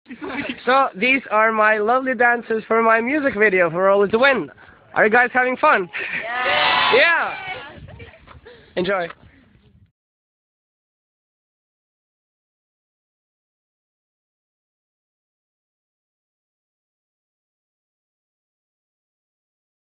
So these are my lovely dancers for my music video for Roll Is the Win. Are you guys having fun? Yeah! Enjoy.